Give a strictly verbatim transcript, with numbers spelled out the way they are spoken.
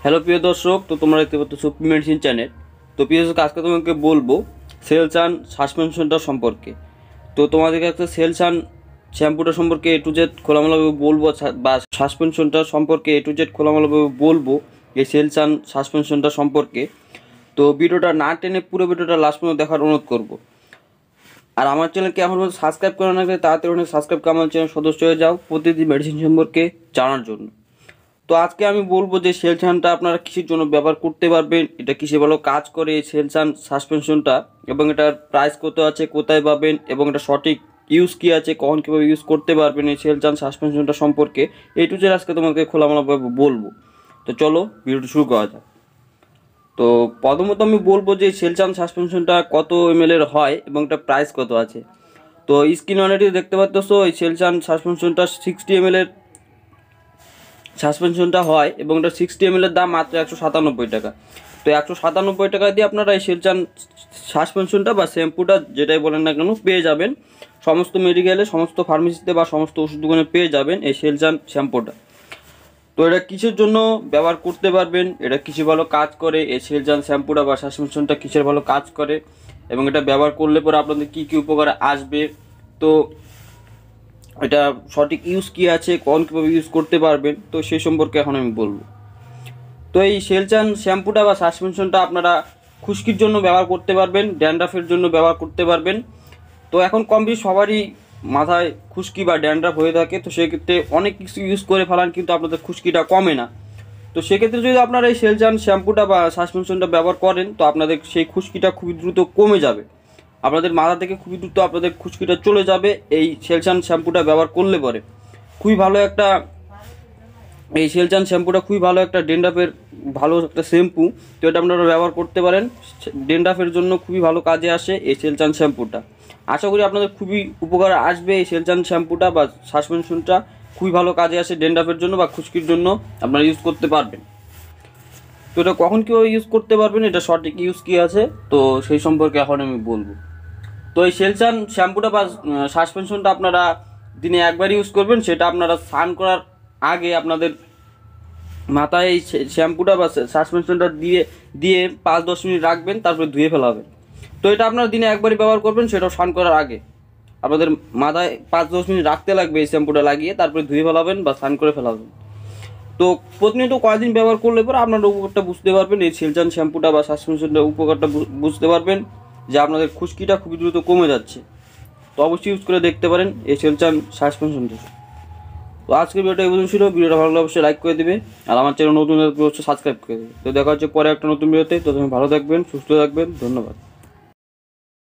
Hello প্রিয় দর্শক, তো তোমরা দেখতে পাচ্ছ সুপ্রি মেডিসিন চ্যানেল। তো প্রিয় দর্শক, আজকে তোমাকে বলবো সেলসান সাসপেনশনটা সম্পর্কে। তো তোমাদেরকে একটা সেলসান শ্যাম্পুটা সম্পর্কে এ টু জেড খোলামেলাভাবে বলবো, বা সাসপেনশনটা সম্পর্কে এ টু জেড খোলামেলাভাবে বলবো এই সেলসান সাসপেনশনটা সম্পর্কে। তো ভিডিওটা না টেনে পুরো ভিডিওটা লাস্ট পর্যন্ত দেখার অনুরোধ করবো। আর আমার চ্যানেলকে এখন সাবস্ক্রাইব করে না গেলে তাড়াতাড়ি অনেক সাবস্ক্রাইব করে আমার চ্যানেল সদস্য হয়ে যাও প্রতিদিন মেডিসিন সম্পর্কে জানার জন্য। তো আজকে আমি বলবো যে সেলসানটা আপনারা কিসের জন্য ব্যবহার করতে পারবেন, এটা কিসে ভালো কাজ করে এই সেলসান সাসপেনশনটা, এবং এটার প্রাইস কত আছে, কোথায় পাবেন, এবং এটা সঠিক ইউজ কী আছে, কখন কীভাবে ইউজ করতে পারবেন এই সেলসান সাসপেনশনটা সম্পর্কে এই টু জেড আজকে তোমাকে খোলামেলাভাবে বলবো। তো চলো ভিডিওটা শুরু করা যাক। তো প্রথমত আমি বলবো যে সেলসান সাসপেনশনটা কত এম এর হয় এবং এটা প্রাইস কত আছে। তো স্ক্রিন অলরেডি দেখতে পাচ্ছ এই সেলসান সাসপেনশনটা সিক্সটি এম এর সাসপেনশনটা হয় এবং এটা সিক্সটি এম এর দাম মাত্র একশো সাতানব্বই টাকা। তো একশো সাতানব্বই টাকা দিয়ে আপনারা এই সেলসান সাসপেনশনটা বা শ্যাম্পুটা যেটাই বলেন না কেন পেয়ে যাবেন সমস্ত মেডিকেলে, সমস্ত ফার্মেসিতে বা সমস্ত ওষুধ দোকানে পেয়ে যাবেন এই সেলসান শ্যাম্পুটা। তো এটা কিসের জন্য ব্যবহার করতে পারবেন, এটা কিসে ভালো কাজ করে, এই সেলসান শ্যাম্পুটা বা সাসপেনশনটা কিসের ভালো কাজ করে, এবং এটা ব্যবহার করলে পরে আপনাদের কী কী উপকার আসবে, তো এটা সঠিক ইউজ কী আছে, কখন কীভাবে ইউজ করতে পারবেন, তো সেই সম্পর্কে এখন আমি বলবো। তো এই সেলসান শ্যাম্পুটা বা সাসপেনশনটা আপনারা খুশকির জন্য ব্যবহার করতে পারবেন, ড্যান্ড্রাফের জন্য ব্যবহার করতে পারবেন। তো এখন কম বেশি সবারই মাথায় খুশকি বা ড্যান্ড্রাফ হয়ে থাকে, তো সেক্ষেত্রে অনেক কিছু ইউজ করে ফেলান কিন্তু আপনাদের খুশকিটা কমে না। তো সেক্ষেত্রে যদি আপনারা এই সেলসান শ্যাম্পুটা বা সাসপেনশনটা ব্যবহার করেন তো আপনাদের সেই খুশকিটা খুবই দ্রুত কমে যাবে, আপনাদের মাথা থেকে খুবই দ্রুত আপনাদের খুশকিটা চলে যাবে এই সেলসান শ্যাম্পুটা ব্যবহার করলে পরে। খুবই ভালো একটা এই সেলসান শ্যাম্পুটা খুবই ভালো একটা ড্যান্ড্রাফের ভালো একটা শ্যাম্পু, তো এটা আপনারা ব্যবহার করতে পারেন। ড্যান্ড্রাফের জন্য খুবই ভালো কাজে আসে এই সেলসান শ্যাম্পুটা। আশা করি আপনাদের খুবই উপকার আসবে এই সেলসান শ্যাম্পুটা বা সাসপেনশনটা, খুবই ভালো কাজে আসে ড্যান্ড্রাফের জন্য বা খুশকির জন্য আপনারা ইউজ করতে পারবেন। তো এটা কখন কীভাবে ইউজ করতে পারবেন, এটা সঠিক ইউজ কী আছে, তো সেই সম্পর্কে এখন আমি বলবো। তো এই সেলসান শ্যাম্পুটা বা সাসপেনশনটা আপনারা দিনে একবার ইউজ করবেন, সেটা আপনারা স্নান করার আগে আপনাদের মাথায় এই শ্যাম্পুটা বা সাসপেনশনটা দিয়ে দিয়ে পাঁচ দশ মিনিট রাখবেন, তারপরে ধুয়ে ফেলাবেন। তো এটা আপনারা দিনে একবারই ব্যবহার করবেন, সেটাও স্নান করার আগে আপনাদের মাথায় পাঁচ দশ মিনিট রাখতে লাগবে এই শ্যাম্পুটা লাগিয়ে, তারপরে ধুয়ে ফেলাবেন বা স্নান করে ফেলাবেন। তো প্রতিনিয়ত কয়েকদিন ব্যবহার করলে পরে আপনারা উপকারটা বুঝতে পারবেন, এই সেলসান শ্যাম্পুটা বা সাসপেনশনটার উপকারটা বুঝতে পারবেন যে আপনাদের খুশকিটা খুবই দ্রুত কমে যাচ্ছে। তো অবশ্যই ইউজ করে দেখতে পারেন এই সেলসান সাসপেনশনটা। তো আজকের ভিডিওটা এই পর্যন্ত ছিল। ভিডিওটা ভালো লাগলে অবশ্যই লাইক করে দেবে, আর আমার চ্যানেল নতুন অবশ্যই সাবস্ক্রাইব করে দেবে। তো দেখা হচ্ছে পরে একটা নতুন ভিডিওতে। তো তুমি ভালো থাকবেন, সুস্থ থাকবেন, ধন্যবাদ।